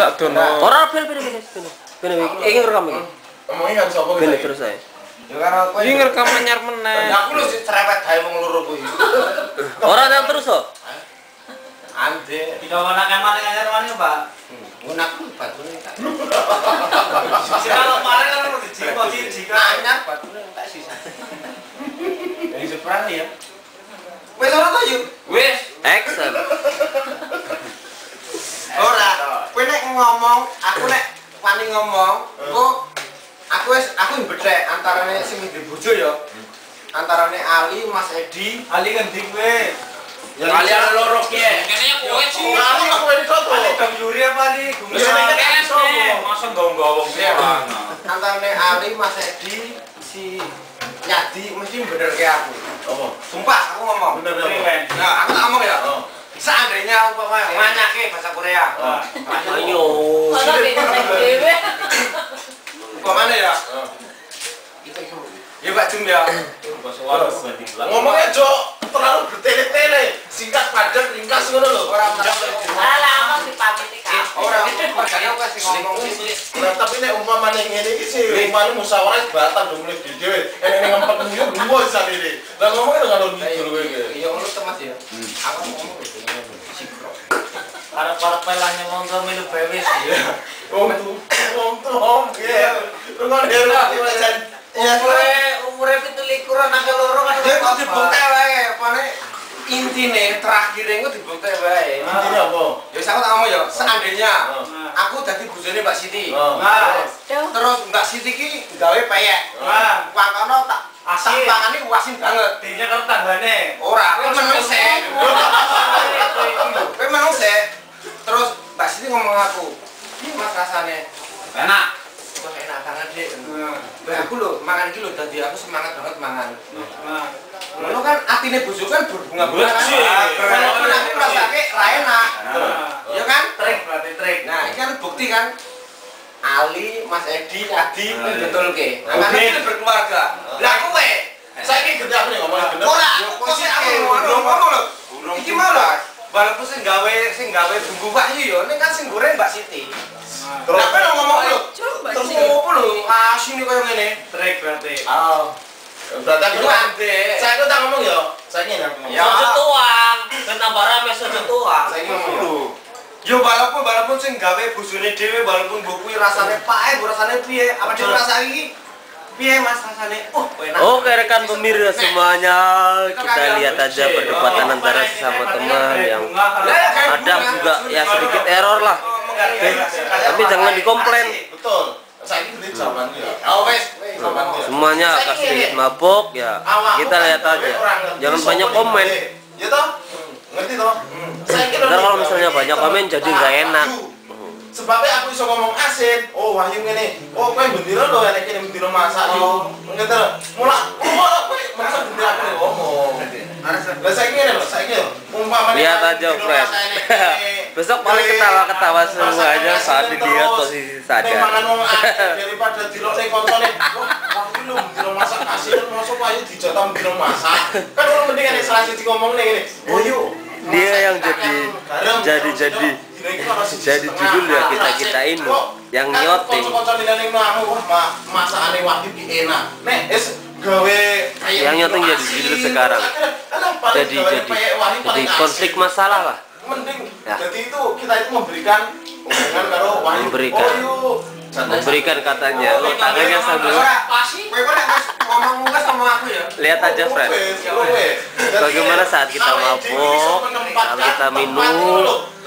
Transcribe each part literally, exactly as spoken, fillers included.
Tak dono. Ora ben ben ben. Ben iki ngerekam iki. Ngomongin kan sapa Ben terus ae. Ya karo kowe. Iki ngerekam anyar meneh. Aku lho cerewet gawe wong loro kuwi. Ora nang terus kok. Ande. Digawana kamar anyar mana, Pak? Gunaku batune tak. Kalau kemarin kan udah dijiko dijiko Anyar batune tak sisa. Ini seperang ya. Wis ora ta yuk? Wis. Action. Ora. Kowe nek ngomong, aku nek wani ngomong, kok aku wis aku bedhek antarane sing di bojo ya. Antarane Ali, Mas Edi, Ali ngendi kowe? ya kalian loro ki. Kene kowe sih. Aku aku ini foto. Ali Bang Yuri apa Ali? Ya, ini kan Gumul. Masa nggawa-nggawa seorang. Antarane Ali, Mas Edi, si Nyadi mesti bener kayak aku. Apa? Sumpah aku ngomong. Bener apa? Nah, aku tak ngomong ya. Seandainya umpamanya manyake bahasa Korea. Ayo. Mana beda dewe. Umpamanya ya. Ya Pak Jum ya. Ngomongnya Jo terlalu bertele-tele, singkat padat ringkas ngono lho. Ora Alah, aku dipamiti kabeh. Ora makanya aku kasih ngomong iki. Nah, tapi nek umpamane ngene iki sih umpamane musyawarah batal lho mulai dhewe. Enek ngempet yo gua sak iki. Lah ngomongnya dengan ngidul kowe iki. Iya ngono to Mas ya. Aku ngomong iki. Sikro. Para-para pelanya monggo melu bewis. Wong tuh, wong tuh, ya. Rungon hero jan. Ya Umure umure pitu likur nang loro kan. dia kok dibuktek wae, apane intine terakhir engko dibuktek wae. Intine apa? Ya aku tak ngomong ya, seandainya aku dadi bojone Mbak Siti. Nah, Terus Mbak Siti ki gawe peyek. Nah. Pangkono tak asam Asin. pangane wasin banget. dinya karo tanggane. Ora, kowe meneng sik. Kowe meneng sik. Terus Mbak Siti ngomong aku, "Piye Mas rasane?" Enak. Wah enak banget Dik. Nah, aku lho mangan iki lho dadi aku semangat banget mangan. Nah, Ngono kan atine bojo kan berbunga-bunga kan. Bersih. Walaupun aku ngrasake ra enak. Ya kan? trik berarti trik. Nah, ini kan bukti kan Ali, Mas Edi, Adi betulke. Nah, Oke. karena kita berkeluarga. Lah kowe saiki gede aku nih ngomong bener. Ora, kok sih aku ngomong ngomong lho. Iki mau lho. Walaupun sing gawe sing gawe bumbu wahyu yo, ning kan sing goreng Mbak Siti. Terus apa lo ngomong lho? Terus opo lho? Asine koyo ngene. Trik berarti. Oh. Berarti aku ande. Saya itu tak ngomong yo. Saya ini ngomong. Ya. Sojo tuang. Kenapa rame sojo tuang? Saya ngomong lho. Yo walaupun walaupun sing gawe bojone dhewe walaupun mbok kuwi rasane pahit, rasane piye? Apa dhewe rasane iki? Piye Mas rasane? Oh, enak. Oke rekan pemirsa semuanya, kita lihat aja perdebatan antara sesama teman yang ada juga ya sedikit error lah. Oke, tapi jangan dikomplain. Betul. Saiki gede zaman ya. Oh wes, zaman ya. Semuanya agak sedikit mabok ya. Kita lihat aja. Jangan banyak komen. Ya toh? Ngerti toh? Saiki Ntar kalau misalnya banyak komen jadi nggak enak. Sebabnya aku bisa ngomong asin. Oh, Wahyu ngene. Oh, kowe bendino lho enek kene bendino masak yo. Ngene mulak. Oh, kowe masak bendino aku ngomong. Lah saiki ngene lho, saiki lho. Umpamane Lihat aja, Fred. Besok paling ketawa-ketawa semuanya saat dilihat posisi sadar. Mangan wong akeh daripada dilokne koncone. Wah, Wahyu lho bendino masak asin masuk Wahyu dijatah bendino masak. Kan orang mending nek salah siji ngomong ngene. Oh, yuk. Dia yang jadi jadi jadi jadi judul ya kita kita ini yang nyoting. Masakane Wahyu ki enak. Nek wis gawe Yang nyoting jadi judul sekarang. Jadi jadi jadi konflik masalah lah. Mending Ya. jadi itu kita itu memberikan hubungan karo Wahyu. Memberikan. Oh, yuk. Memberikan katanya, oh, tangannya sambil. Kowe kok nek wis ngomong ngas sama aku ya. Lihat aja Fred. Bagaimana saat kita mabuk, saat kita minum,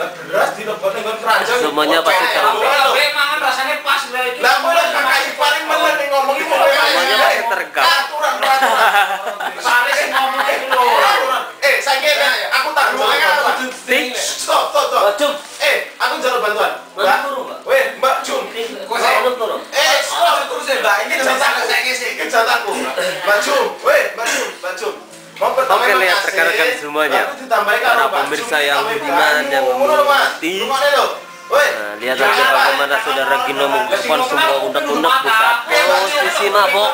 semuanya pasti terekam. Kowe mangan rasane pas lho iki. Lah kowe lek kakak paling meneh ning ngomong iki Semuanya pasti terekam. Aturan-aturan. Sare sing ngomong iki lho. Eh, saiki aku tak ngomong. Tik. Stop, stop, stop. Cum. Eh, aku njaluk bantuan. Mbak, weh, Mbak Jum. Kowe Eh, stop terus ya, Mbak. Ini jataku saiki sih, iki jataku. Mbak Jum, weh, Mbak Jum, Mbak Jum. Oke lihat rekan-rekan semuanya, para pemirsa yang budiman yang menghormati. Nah, lihat aja bagaimana saudara Gino mengumpulkan semua unek-unek di saat posisi mabok.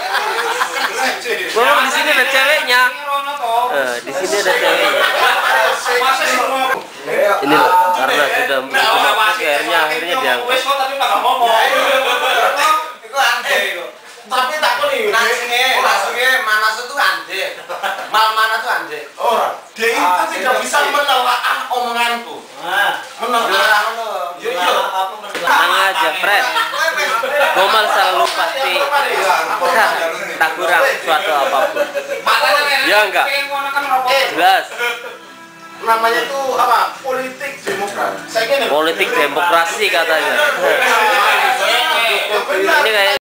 Memang di sini ada ceweknya. Eh, di sini ada ceweknya. masih semua. Ini loh, karena sudah begitu mabuk akhirnya akhirnya diangkat. Wes kok tapi nggak ngomong. Itu aneh itu. Tapi takut nih, langsungnya, langsungnya Manas itu anjir. Mal mana tuh anjir. Orang, dia itu tidak bisa menelaah omonganku. Menelaah. Yo yo. Tenang aja, Fred. Gomal selalu pasti tak kurang suatu apapun. Ya enggak? Jelas. Namanya tuh apa? Politik demokrasi. Saya kira Politik demokrasi katanya. Ini kayak